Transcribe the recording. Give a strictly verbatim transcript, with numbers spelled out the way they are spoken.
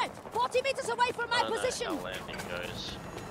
Turret! forty meters away from my I don't know position! how landing goes.